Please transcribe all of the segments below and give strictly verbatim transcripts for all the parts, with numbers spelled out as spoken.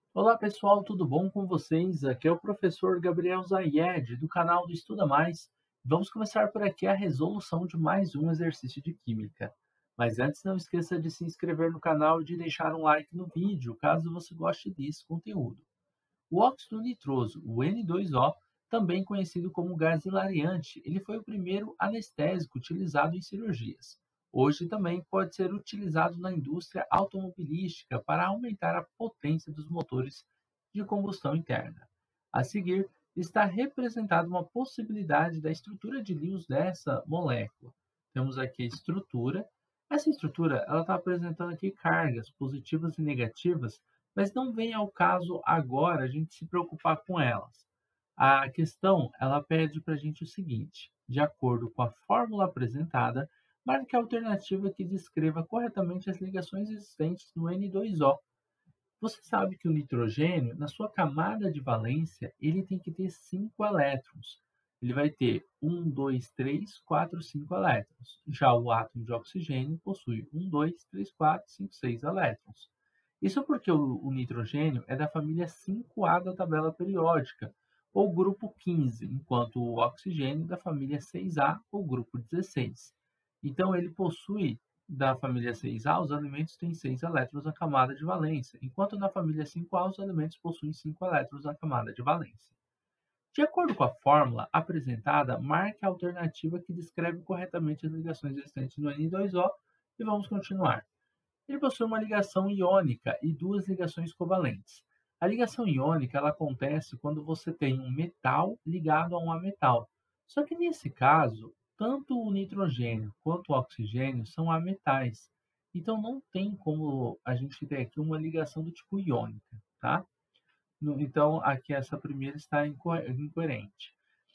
Olá pessoal, tudo bom com vocês? Aqui é o professor Gabriel Zayed, do canal do Estuda Mais. Vamos começar por aqui a resolução de mais um exercício de Química. Mas antes, não esqueça de se inscrever no canal e de deixar um like no vídeo, caso você goste desse conteúdo. O óxido nitroso, o N dois O, também conhecido como gás hilariante, ele foi o primeiro anestésico utilizado em cirurgias. Hoje também pode ser utilizado na indústria automobilística para aumentar a potência dos motores de combustão interna. A seguir, está representada uma possibilidade da estrutura de Lewis dessa molécula. Temos aqui a estrutura. Essa estrutura ela está apresentando aqui cargas positivas e negativas, mas não vem ao caso agora a gente se preocupar com elas. A questão, ela pede para a gente o seguinte: de acordo com a fórmula apresentada, marque a alternativa que descreva corretamente as ligações existentes no N dois O. Você sabe que o nitrogênio, na sua camada de valência, ele tem que ter cinco elétrons. Ele vai ter um, dois, três, quatro, cinco elétrons. Já o átomo de oxigênio possui um, dois, três, quatro, cinco, seis elétrons. Isso porque o, o nitrogênio é da família cinco A da tabela periódica, ou grupo quinze, enquanto o oxigênio é da família seis A, ou grupo dezesseis. Então, ele possui, da família seis A, os elementos têm seis elétrons na camada de valência, enquanto na família cinco A, os elementos possuem cinco elétrons na camada de valência. De acordo com a fórmula apresentada, marque a alternativa que descreve corretamente as ligações existentes no N dois O e vamos continuar. Ele possui uma ligação iônica e duas ligações covalentes. A ligação iônica ela acontece quando você tem um metal ligado a um ametal. Só que nesse caso, tanto o nitrogênio quanto o oxigênio são ametais. Então não tem como a gente ter aqui uma ligação do tipo iônica, tá? No- Então aqui essa primeira está inco- incoerente.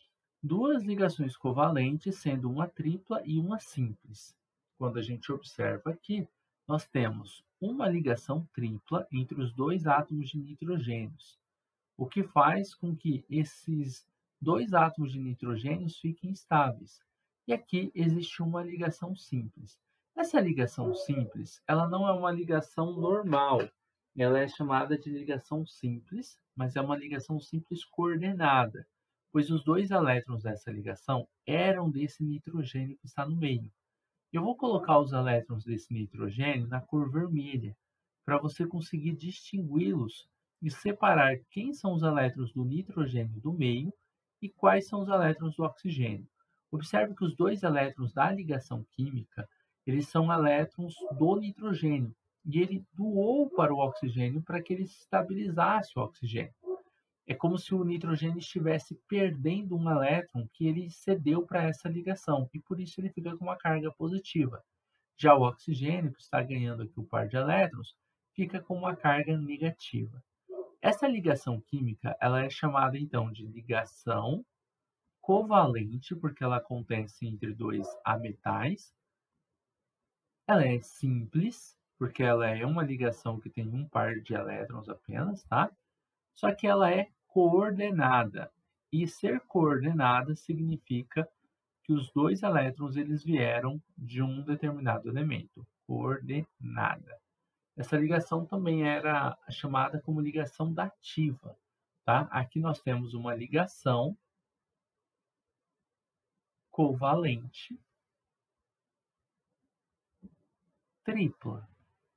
Duas ligações covalentes, sendo uma tripla e uma simples. Quando a gente observa aqui, nós temos uma ligação tripla entre os dois átomos de nitrogênios, o que faz com que esses dois átomos de nitrogênio fiquem estáveis. E aqui existe uma ligação simples. Essa ligação simples, ela não é uma ligação normal. Ela é chamada de ligação simples, mas é uma ligação simples coordenada, pois os dois elétrons dessa ligação eram desse nitrogênio que está no meio. Eu vou colocar os elétrons desse nitrogênio na cor vermelha, para você conseguir distingui-los e separar quem são os elétrons do nitrogênio do meio e quais são os elétrons do oxigênio. Observe que os dois elétrons da ligação química, eles são elétrons do nitrogênio, e ele doou para o oxigênio para que ele estabilizasse o oxigênio. É como se o nitrogênio estivesse perdendo um elétron que ele cedeu para essa ligação, e por isso ele fica com uma carga positiva. Já o oxigênio, que está ganhando aqui o par de elétrons, fica com uma carga negativa. Essa ligação química, ela é chamada então de ligação covalente, porque ela acontece entre dois ametais. Ela é simples, porque ela é uma ligação que tem um par de elétrons apenas, tá? Só que ela é coordenada. E ser coordenada significa que os dois elétrons eles vieram de um determinado elemento, coordenada. Essa ligação também era chamada como ligação dativa, tá? Aqui nós temos uma ligação covalente tripla.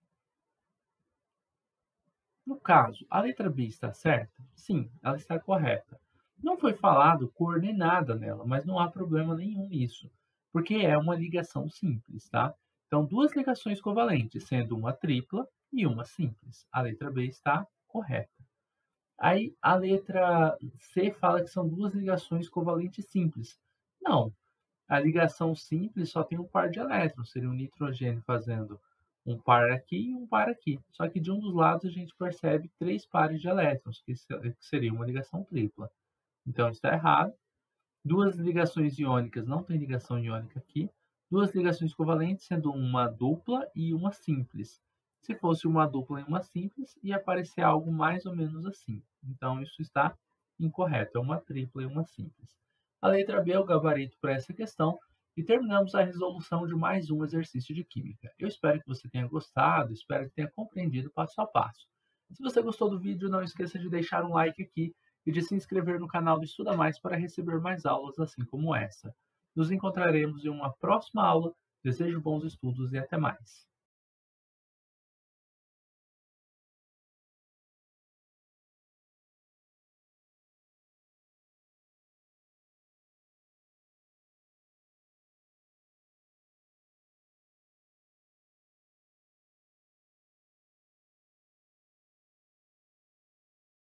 No caso, a letra B está certa? Sim, ela está correta. Não foi falado coordenada nela, mas não há problema nenhum nisso, porque é uma ligação simples, tá? Então, duas ligações covalentes, sendo uma tripla e uma simples. A letra B está correta. Aí, a letra C fala que são duas ligações covalentes simples. Não, a ligação simples só tem um par de elétrons, seria o nitrogênio fazendo um par aqui e um par aqui. Só que de um dos lados a gente percebe três pares de elétrons, que seria uma ligação tripla. Então está errado. Duas ligações iônicas, não tem ligação iônica aqui. Duas ligações covalentes, sendo uma dupla e uma simples. Se fosse uma dupla e uma simples, ia aparecer algo mais ou menos assim. Então isso está incorreto, é uma tripla e uma simples. A letra B é o gabarito para essa questão e terminamos a resolução de mais um exercício de química. Eu espero que você tenha gostado, espero que tenha compreendido passo a passo. Se você gostou do vídeo, não esqueça de deixar um like aqui e de se inscrever no canal do Estuda Mais para receber mais aulas assim como essa. Nos encontraremos em uma próxima aula. Desejo bons estudos e até mais.